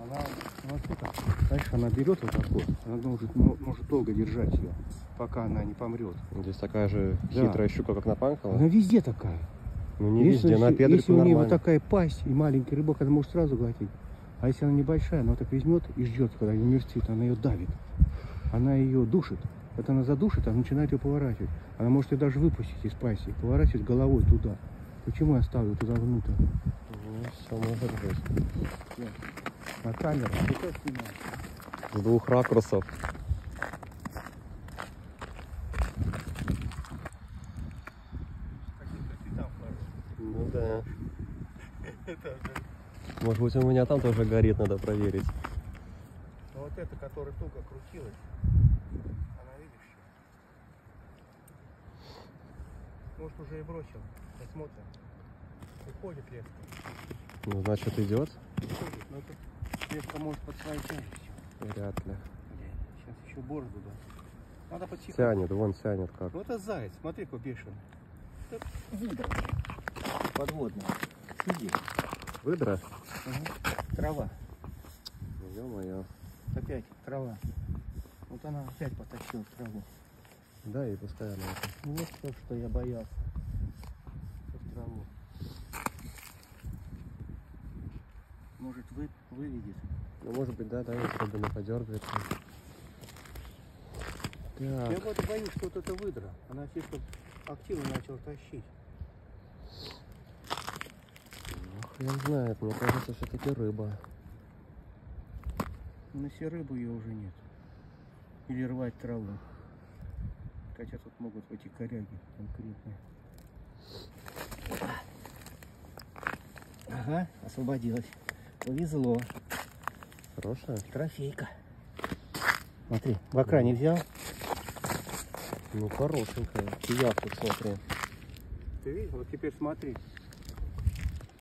Она, смотри, знаешь, она берет вот так вот, она может долго держать ее, пока она не помрет. Здесь такая же хитрая щука, как на Панкова. Она везде такая. Ну не везде, на педрику если у нее вот нормально. такая пасть и маленький рыбак, она может сразу глотить. А если она небольшая, она так возьмет и ждет, когда ее умертвит, она ее давит. Она ее душит. Вот она задушит, она начинает ее поворачивать. Она может ее даже выпустить из пасти, поворачивать головой туда. Почему я ставлю туда внутрь? Ну, все может быть. На камеру. С двух ракурсов. Ну да. Может быть, у меня там тоже горит, надо проверить. Ну вот эта, которая туго крутилась, она, видишь, может уже и бросил. Посмотрим. Уходит леска. Ну, значит, идет? Уходит, но тут леска может под своей тяжестью. Вряд ли. Сейчас еще борозду, да. Надо подсекать. Тянет, вон тянет как. Ну это заяц, смотри, какой бешеный. Это выдра подводная. Сиди. Выдра? Угу. Трава. Ё-моё. Опять трава. Вот она опять потащила в траву. Да, и постоянно это. Вот то, что я боялся. В траву. Может выведет. Ну, может быть, да, особенно подергается. Я Так. вот боюсь, что вот эта выдра. Она слишком активно начала тащить. Хрен знает, мне кажется, все-таки рыба. На все рыбы ее уже нет. Или рвать траву. Хотя тут могут эти коряги конкретные. Ага, освободилась. Повезло. Хорошая? Трофейка. Смотри, в окране взял. Ну, хорошенькая. Фиак тут, смотри. Ты видишь? Вот теперь смотри.